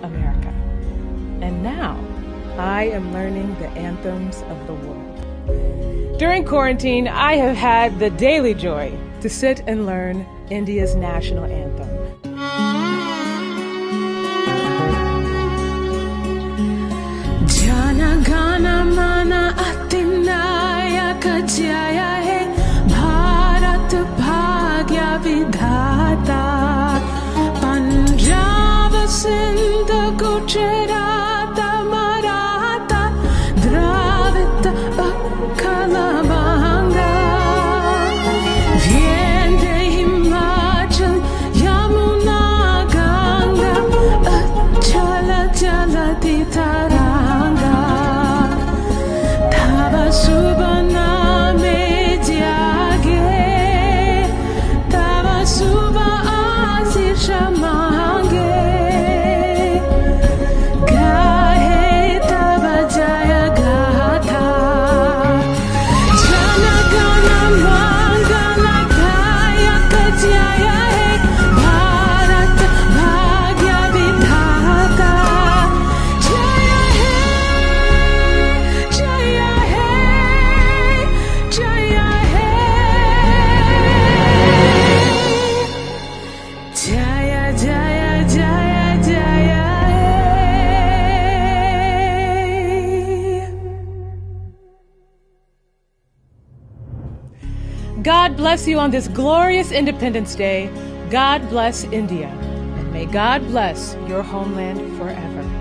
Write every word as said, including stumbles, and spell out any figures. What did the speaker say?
America. And now, I am learning the anthems of the world. During quarantine, I have had the daily joy to sit and learn India's national anthem. Jana Gana Mana Atinayaka Jaya He Bharat Bhagya Vidhata Punjab Sindh Gujarat Maratha Dravida Utkala Banga Viende Himachal Yamuna Ganga Achala Jala Taranga Tava Subhana Me Jage Tava Subha Asisha Mange Gahe Tava Jaya Gatha Jana Gana Mangala Gayaka Jaya He Bharat Bhagya Vidhata Jaya He Jaya He Jaya He Jaya Jaya Jaya Jaya He. God bless you on this glorious Independence Day. God bless India. And may God bless your homeland forever.